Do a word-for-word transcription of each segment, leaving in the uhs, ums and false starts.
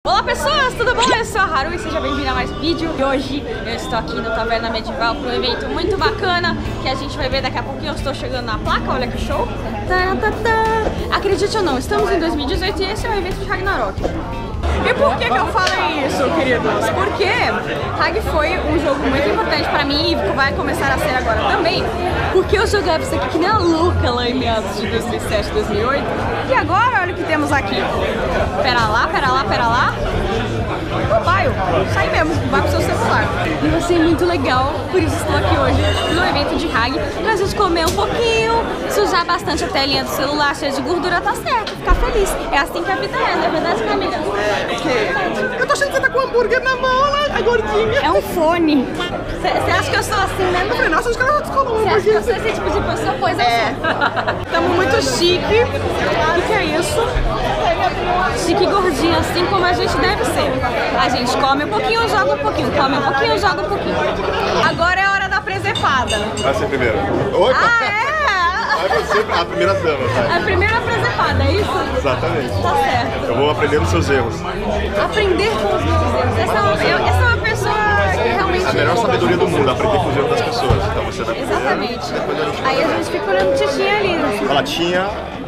Olá pessoas, tudo bom? Eu sou a Haru e seja bem-vindo a mais um vídeo. E hoje eu estou aqui no Taverna Medieval para um evento muito bacana que a gente vai ver daqui a pouquinho. Eu estou chegando na placa, olha que show. Taratata. Acredite ou não, estamos em dois mil e dezoito e esse é o evento de Ragnarok. E por que que eu falei isso, queridos? Porque Rag foi um jogo muito importante pra mim e vai começar a ser agora também. Porque eu jogava isso aqui que nem a louca lá em meados de dois mil e sete, dois mil e oito. E agora olha o que temos aqui. Pera lá, pera lá, pera lá. Mobile, isso aí mesmo, vai pro seu celular. E vai ser muito legal, por isso estou aqui hoje no evento de Rag, pra gente comer um pouquinho, sujar bastante a telinha do celular, cheia de gordura, tá certo, ficar feliz. É assim que a vida é, não é verdade, Camila? Eu tô achando que você tá com um hambúrguer na mão, a gordinha. É um fone. Você acha que eu sou assim, né? Eu falei, nossa, acho que ela descolou um Você acha que eu sou hambúrguer. esse tipo de pessoa? Pois eu É. sou. Tamo muito chique. O que que é isso? Chique e gordinha, assim como a gente deve ser. A gente come um pouquinho, joga um pouquinho, come um pouquinho, joga um pouquinho. Agora é a hora da presepada. Vai ser primeiro. Oi? Ah, é? Vai ser a primeira dama, tá? A primeira presepada, é isso? Exatamente. Tá certo. Eu vou aprender nos seus erros. Aprender com os meus erros. Essa é uma, eu- essa é uma pessoa que realmente... A melhor sabedoria do mundo, aprender com os erros das pessoas. Então você vai primeiro, Exatamente. depois a gente... Aí a gente fica olhando o titinho ali, né? Ela tinha...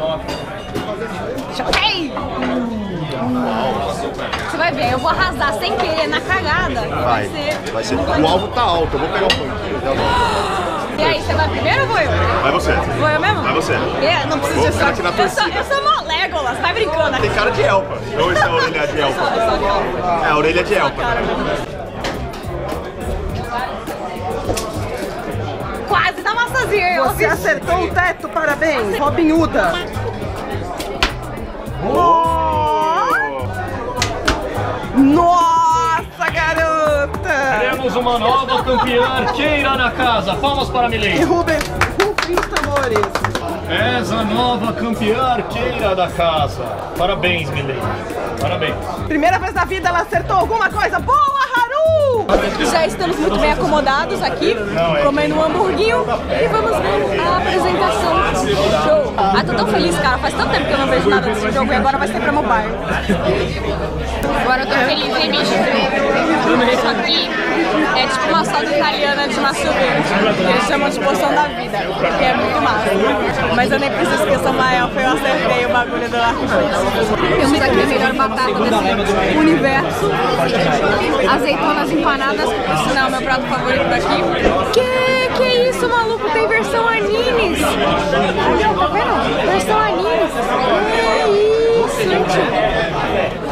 Ei! Você vai ver, eu vou arrasar sem querer na cagada. Vai, ser... vai ser... O alvo tá alto, eu vou pegar um pouquinho. já volto. E aí, você vai primeiro ou vou eu? Vai você. Vou eu mesmo? Vai você. É, não precisa Vou de ficar aqui na eu sou, torcida. eu sou uma Legolas, tá brincando aqui. Tem cara de elfa. Ou isso é a orelha de elfa? É, a orelha de elfa. Quase dá massazinha, eu Você acertou o teto, parabéns. Robin Huda. Nossa, garota! Temos uma nova campeã arqueira na casa. Palmas para a Milene. Derrubem, rufem os tambores. És a nova campeã arqueira da casa. Parabéns, Milene. Parabéns. Primeira vez na vida ela acertou alguma coisa. Boa, Haru! Já estamos muito bem acomodados aqui, comendo um hamburguinho e vamos ver a apresentação do jogo. Ah, tô tão feliz, cara. Faz tanto tempo que eu não vejo nada desse jogo e agora vai ser pra mobile. Agora eu tô feliz, hein, bicho? Isso aqui é tipo uma soda italiana de uma sorvete, que eles chamam de poção da vida, que é muito massa. Mas eu nem preciso que eu sou uma elfa, eu acertei o bagulho do arco-íris. Temos aqui a melhor batata desse universo. Azeitonas empanadas, por sinal, meu prato favorito daqui. Que que é isso, maluco? Tem versão animes. Ali, ó, tá vendo? Versão animes. Que isso, gente.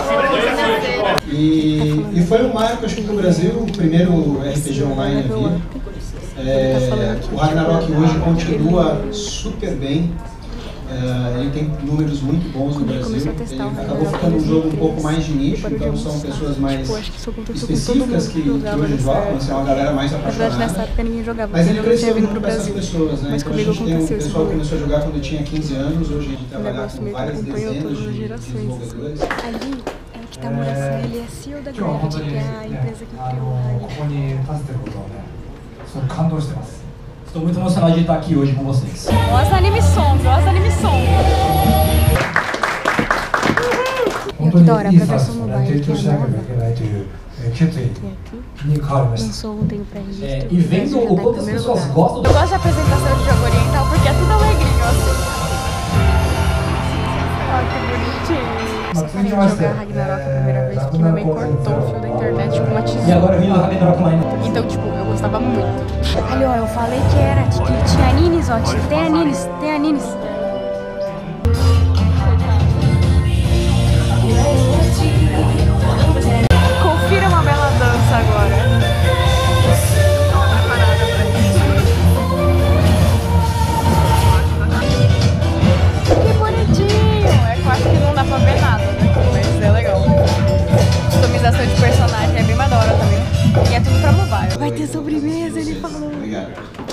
E, e foi um marco, acho que no Brasil, o primeiro R P G online a vir. É, o Ragnarok hoje continua super bem. É, ele tem números muito bons no Brasil. Ele acabou ficando um jogo um pouco mais de nicho, então são pessoas mais específicas que, que hoje jogam, assim, é uma galera mais apaixonada. Nessa época ninguém jogava. Mas ele eu cresceu tinha vindo muito pro para essas Brasil. pessoas, né? Mas Então a comigo gente tem um aconteceu esse pessoal que rolê. começou a jogar quando tinha quinze anos, hoje a gente Um trabalha negócio com meio que várias acompanhou dezenas todas as de gerações. desenvolvedores. Ali é que tá morando, ele é C E O da Gravity, que é a empresa que criou o Rag. ここに立つということをね、すごく感動してます。Estou muito emocionado de estar aqui hoje com vocês. Olha as anime song, olha as anime song. 本当にいいサービスをね、提供しなければいけないというえー決意に変わりました。 Lançou ontem o pré-registro. É, e vendo o quanto as pessoas gostam Eu gosto de apresentação de jogo oriental porque é tudo alegrinho assim. Olha que bonitinho. まあ、続きまして、 jogar Ragnarok a primeira vez porque minha mãe cortou o fio da internet com uma e tesoura. agora vindo o Ragnarok Online. Então, tipo, eu gostava muito. Ali, ó, eu falei que era, que tinha anines, ó, tem anines, tem anines. Confira uma bela dança agora. Que bonitinho! É que eu acho que não dá pra ver nada, né? Mas é legal. Customização de personagem é bem mais da hora também. E é tudo pra mobile. Vai ter sobremesa, ele falou. Obrigado.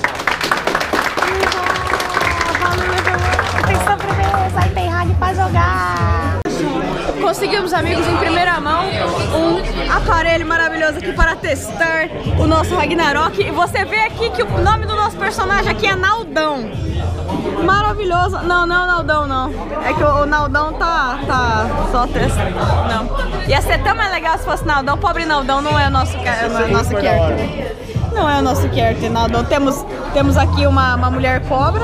Tem sobremesa, aí tem Rag pra jogar. Conseguimos, amigos, em primeira mão um aparelho maravilhoso aqui para testar o nosso Ragnarok. E você vê aqui que o nome do nosso personagem aqui é Naldão. Maravilhoso. Não, não, Naldão, não. É que o, o Naldão tá, tá só testa. Não. Ia ser tão mais legal se fosse Naldão. Pobre Naldão não é o nosso, não é o nosso character. Não é o nosso character, Naldão. Temos, temos aqui uma, uma mulher cobra.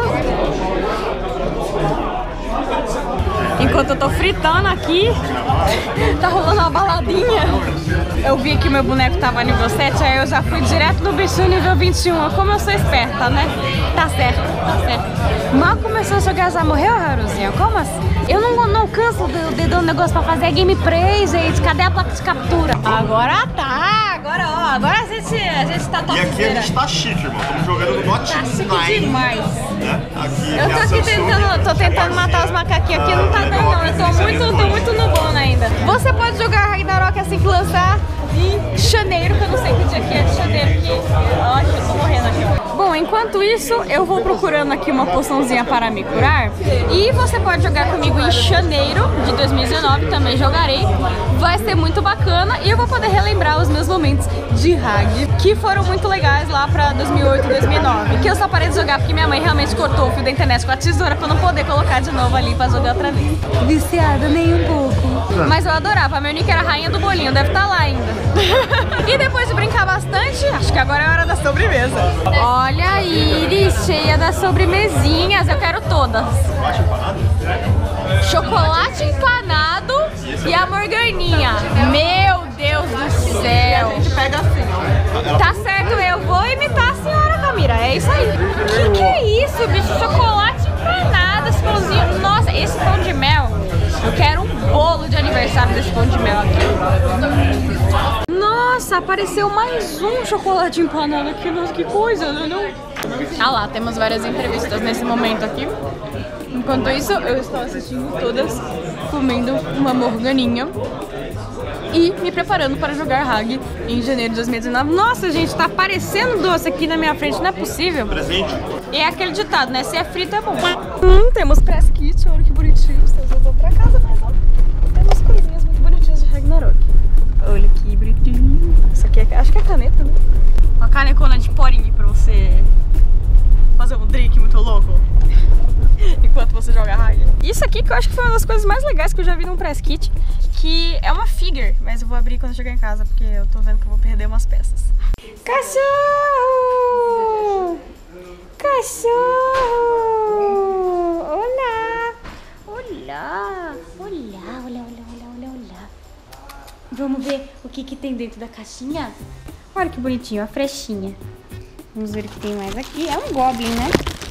Enquanto eu tô fritando aqui, tá rolando uma baladinha. Eu vi que meu boneco tava nível sete, aí eu já fui direto no bichinho nível vinte e um. Como eu sou esperta, né? Tá certo, tá certo. Mal começou a jogar, já morreu, Haruzinha? Como assim? Eu não, não canso de, de dar um negócio pra fazer gameplay, gente. Cadê a placa de captura? Agora tá, agora ó, agora a gente, a gente tá top. E aqui a gente tá chique, irmão. Estamos jogando no Not Tá chique demais. Né? Aqui, eu tô aqui tentando, tô tentando matar os macaquinhos aqui, não tá dando não. Eu tô muito, tô muito no bom ainda. Você pode jogar Ragnarok assim que lançar em janeiro, que eu não sei que dia que é de janeiro, que eu acho que eu tô morrendo aqui. Bom, enquanto isso, eu vou procurando aqui uma poçãozinha para me curar. E você pode jogar comigo em janeiro de dois mil e dezenove, também jogarei. Vai ser muito bacana e eu vou poder relembrar os meus momentos de Hag, que foram muito legais lá pra dois mil e oito, dois mil e nove. Que eu só parei de jogar porque minha mãe realmente cortou o fio da internet com a tesoura pra eu não poder colocar de novo ali pra jogar outra vez. Viciada nem um pouco. Mas eu adorava, a meu nick era a rainha do bolinho, deve estar lá ainda. E depois de brincar bastante, acho que agora é a hora da sobremesa. Olha a Iris, cheia das sobremesinhas, eu quero todas. Chocolate empanado e a morganinha. Meu Deus do céu. A gente pega assim, ó. Tá certo, eu vou imitar a senhora Camila, é isso aí. Que que é isso, bicho? Chocolate empanado, esse pãozinho. Nossa, esse pão de mel. Eu quero um bolo de aniversário desse pão de mel aqui. Nossa, apareceu mais um chocolate empanado aqui. Nossa, que coisa, não, não? Ah lá, temos várias entrevistas nesse momento aqui. Enquanto isso, eu estou assistindo todas, comendo uma morganinha e me preparando para jogar Hag em janeiro de dois mil e dezenove. Nossa, gente, tá aparecendo doce aqui na minha frente, não é possível. Presente. E é aquele ditado, né? Se é frito é bom. Hum, temos press kit, olha que bonitinho. Vocês voltam pra casa, mas ó, temos coisinhas muito bonitinhas de Ragnarok. Olha que bonitinho. Isso aqui é, acho que é caneta, né? Uma canecona de porinho pra você fazer um drink muito louco enquanto você joga Hag. Isso aqui que eu acho que foi uma das coisas mais legais que eu já vi num press kit, que é uma figure, mas eu vou abrir quando eu chegar em casa, porque eu tô vendo que eu vou perder umas peças. Cachorro! Cachorro! Olá! Olá! Olá, olá, olá, olá, olá, olá. Vamos ver o que que tem dentro da caixinha? Olha que bonitinho, a frechinha. Vamos ver o que tem mais aqui. É um Goblin, né?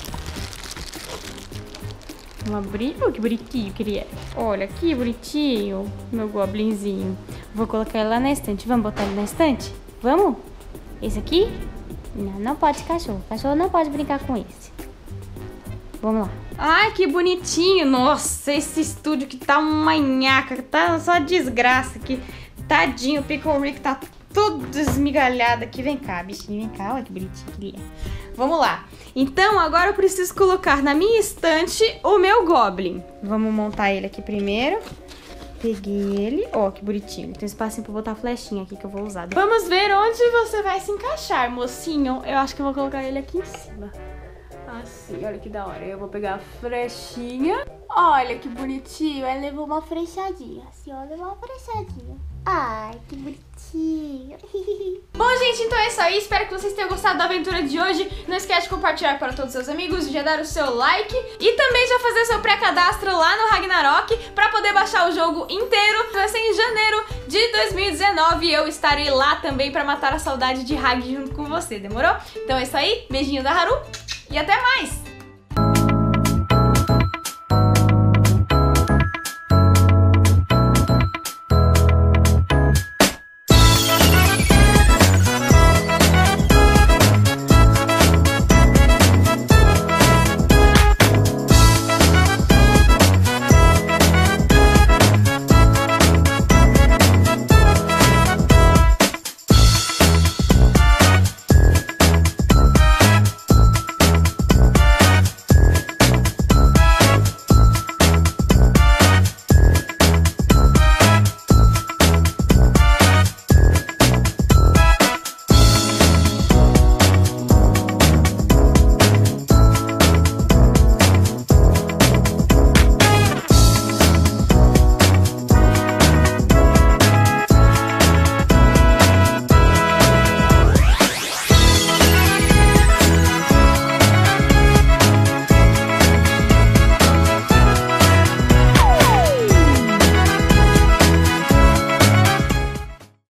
Vamos abrir. Oh, que bonitinho que ele é. Olha, que bonitinho, meu Goblinzinho. Vou colocar ele lá na estante. Vamos botar ele na estante? Vamos? Esse aqui? Não, não pode cachorro. Cachorro não pode brincar com esse. Vamos lá. Ai, que bonitinho. Nossa, esse estúdio que tá uma nhaca. Tá só desgraça aqui. Tadinho, o Pickle Rick tá todo esmigalhado aqui. Vem cá, bichinho, vem cá. Olha que bonitinho que ele é. Vamos lá. Então, agora eu preciso colocar na minha estante o meu Goblin. Vamos montar ele aqui primeiro. Peguei ele. Ó, oh, que bonitinho. Tem um espacinho pra botar a flechinha aqui que eu vou usar. Vamos ver onde você vai se encaixar, mocinho. Eu acho que eu vou colocar ele aqui em cima. Assim, olha que da hora. Eu vou pegar a flechinha. Olha que bonitinho. Aí levou uma flechadinha. Assim, ó, levou uma flechadinha. Ai, que bonitinho. Bom, gente, então é isso aí. Espero que vocês tenham gostado da aventura de hoje. Não esquece de compartilhar para todos os seus amigos, já dar o seu like e também já fazer o seu pré-cadastro lá no Ragnarok para poder baixar o jogo inteiro. Vai ser em janeiro de dois mil e dezenove e eu estarei lá também para matar a saudade de Hag junto com você, demorou? Então é isso aí. Beijinho da Haru e até mais!